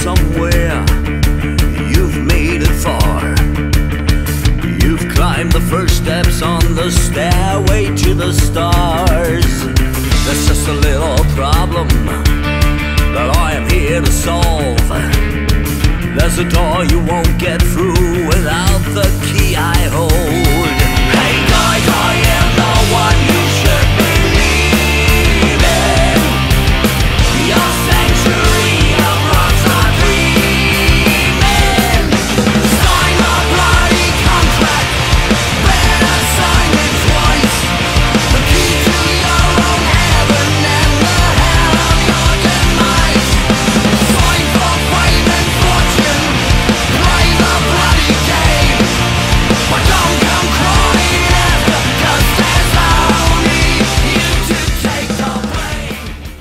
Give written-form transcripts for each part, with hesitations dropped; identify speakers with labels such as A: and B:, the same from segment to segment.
A: somewhere. You've made it far. You've climbed the first steps on the stairway to the stars. There's just a little problem that I am here to solve. There's a door you won't get through without the key I hold. Hey guys, I am the one you should believe in. Your century of rocks are dreaming. Sign the bloody contract, better sign it twice. The key to your own heaven and the hell of your demise. Sign for fame and fortune, play the bloody game. But don't come crying after, 'cause there's only you to take the blame.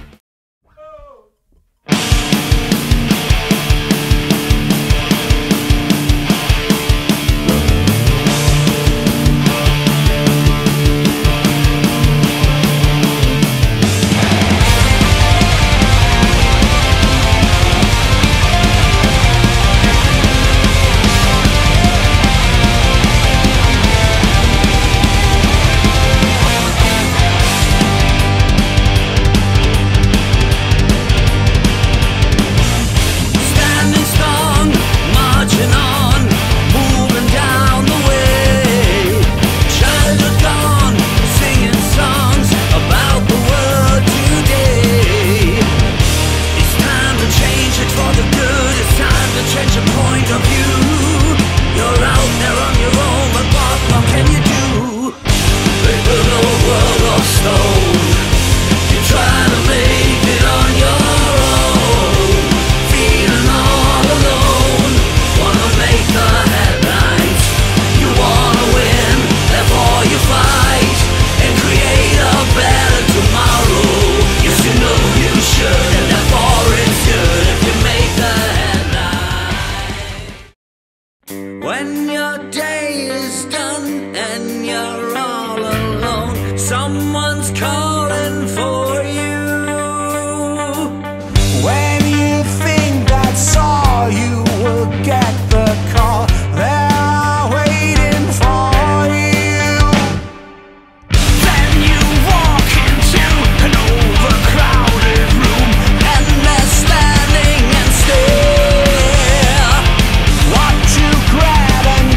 A: Standing strong, marching on, moving down the way. Childhood gone, singing songs about the world today. It's time to change it for the good. It's time to change your point of view. You're out there on your own, but what more can you do? They build a world of stone. You're trying to make it on your own. Feeling all alone, wanna make the headlines. You wanna win, therefore you fight and create a better tomorrow. Yes, you know you should, and therefore it's good if you make the headlines. When your day is done and you're all alone, someone's calling for you.
B: When you think that's all, you will get the call. They're waiting for you. Then you walk into an overcrowded room,
A: And they're standing and stare.
B: what you grab and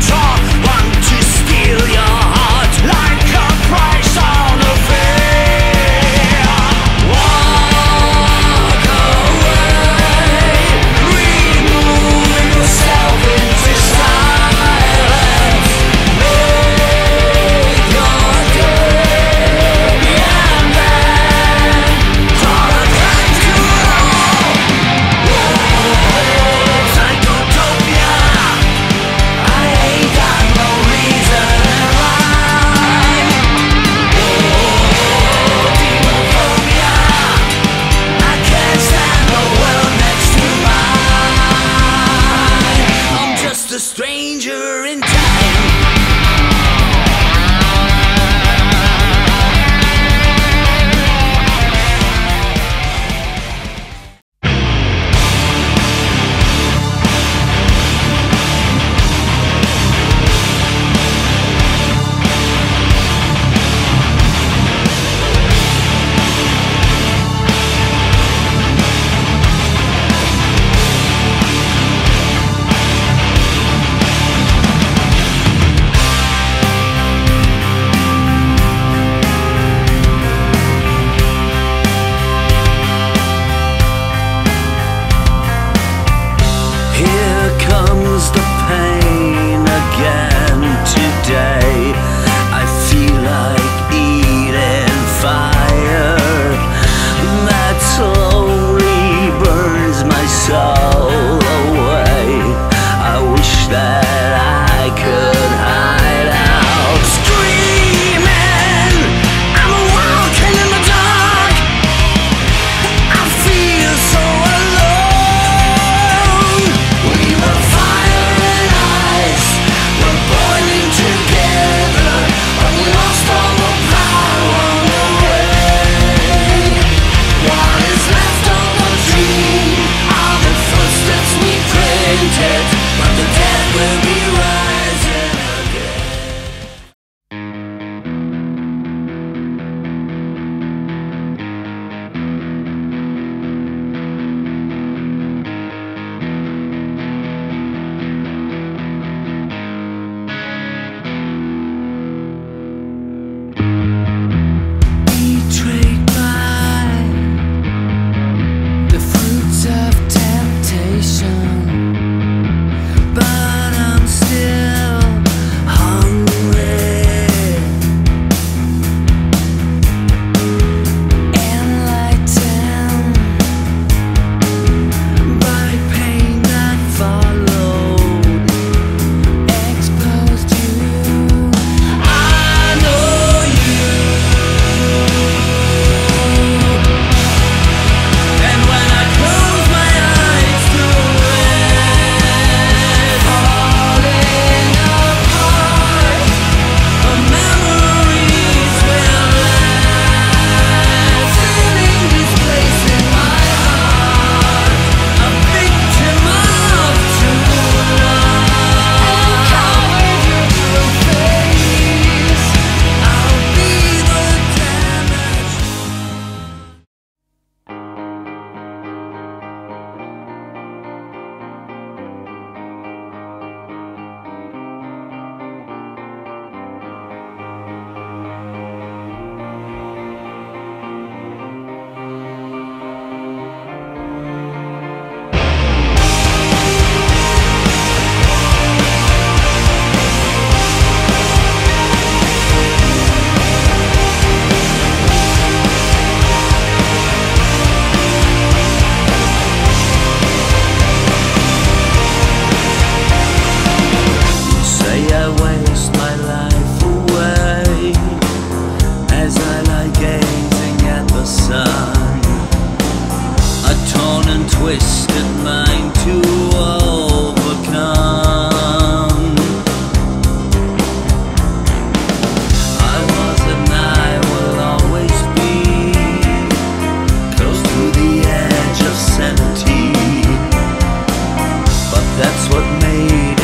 A: That's what made